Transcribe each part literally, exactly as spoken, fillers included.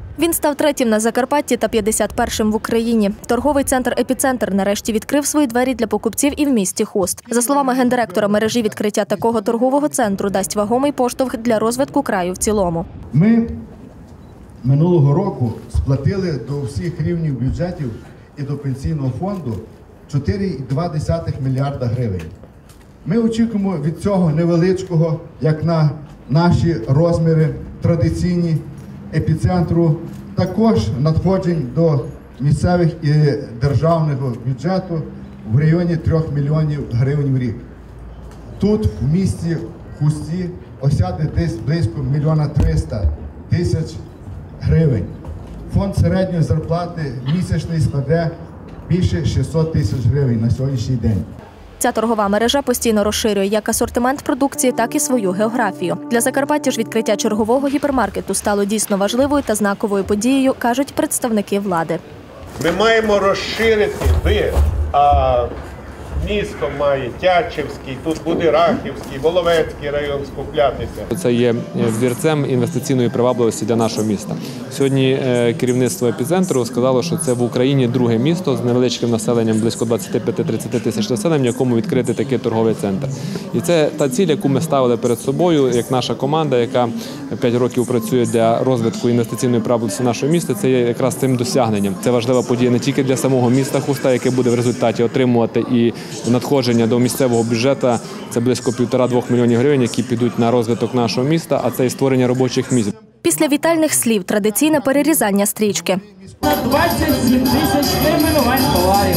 Він став третім на Закарпатті та п'ятдесят першим в Україні. Торговий центр «Епіцентр» нарешті відкрив свої двері для покупців і в місті Хуст. За словами гендиректора мережі, відкриття такого торгового центру дасть вагомий поштовх для розвитку краю в цілому. Ми минулого року сплатили до всіх рівнів бюджетів і до пенсійного фонду чотири цілих дві десятих мільярда гривень. Ми очікуємо від цього невеличкого, як на наші розміри традиційні, епіцентру, також надходжень до місцевих і державного бюджету в районі трьох мільйонів гривень в рік. Тут, в місті Хусті, осяде десь близько мільйона триста тисяч гривень. Фонд середньої зарплати місячний складе більше шістсот тисяч гривень на сьогоднішній день. Ця торгова мережа постійно розширює як асортимент продукції, так і свою географію. Для Закарпаття ж відкриття чергового гіпермаркету стало дійсно важливою та знаковою подією, кажуть представники влади. Ми маємо розширити ви, а місто має Тячівський, тут буде Рахівський, Воловецький район скуплятися. Це є взірцем інвестиційної привабливості для нашого міста. Сьогодні керівництво «Епіцентру» сказало, що це в Україні друге місто з невеличким населенням, близько двадцять п'ять - тридцять тисяч населення, в якому відкрити такий торговий центр. І це та ціль, яку ми ставили перед собою, як наша команда, яка п'ять років працює для розвитку інвестиційної привабливості нашого міста, це є якраз цим досягненням. Це важлива подія не тільки для самого міста Хуста, яке буде в результаті отримувати і надходження до місцевого бюджету, це близько півтора-двох мільйонів гривень, які підуть на розвиток нашого міста, а це і створення робочих місць. Після вітальних слів традиційне перерізання стрічки. двадцять сім тисяч найменувань товарів.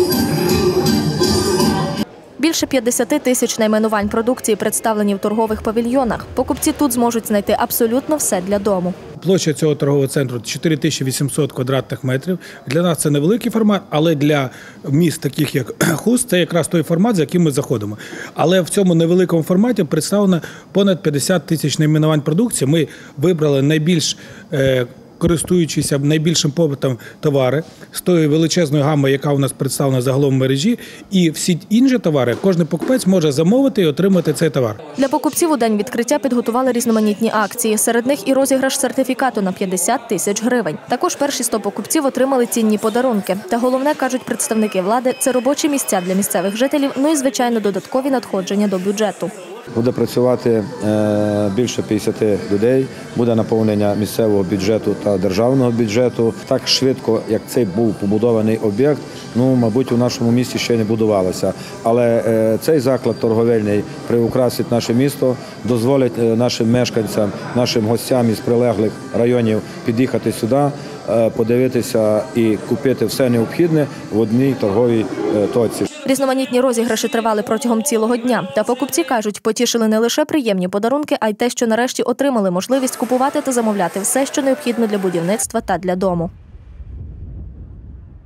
Більше п'ятдесят тисяч найменувань продукції представлені в торгових павільйонах. Покупці тут зможуть знайти абсолютно все для дому. Площа цього торгового центру – чотири тисячі вісімсот квадратних метрів. Для нас це невеликий формат, але для міст, таких як Хуст, це якраз той формат, за яким ми заходимо. Але в цьому невеликому форматі представлено понад п'ятдесят тисяч найменувань продукції. Ми вибрали найбільш е, користуючися найбільшим попитом товари з тої величезної гами, яка у нас представлена загалом в мережі, і всі інші товари кожен покупець може замовити і отримати цей товар. Для покупців у день відкриття підготували різноманітні акції. Серед них і розіграш сертифікату на п'ятдесят тисяч гривень. Також перші сто покупців отримали цінні подарунки. Та головне, кажуть представники влади, це робочі місця для місцевих жителів, ну і, звичайно, додаткові надходження до бюджету. Буде працювати більше п'ятдесят людей, буде наповнення місцевого бюджету та державного бюджету. Так швидко, як цей був побудований об'єкт, ну, мабуть, у нашому місті ще не будувалося. Але цей заклад торговельний приукрасить наше місто, дозволить нашим мешканцям, нашим гостям із прилеглих районів під'їхати сюди, подивитися і купити все необхідне в одній торговій точці. Різноманітні розіграші тривали протягом цілого дня. Та покупці кажуть, потішили не лише приємні подарунки, а й те, що нарешті отримали можливість купувати та замовляти все, що необхідно для будівництва та для дому.